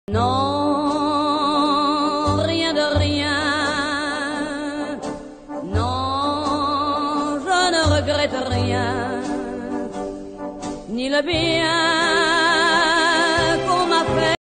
Non, rien de rien. Non, je ne regrette rien, ni le bien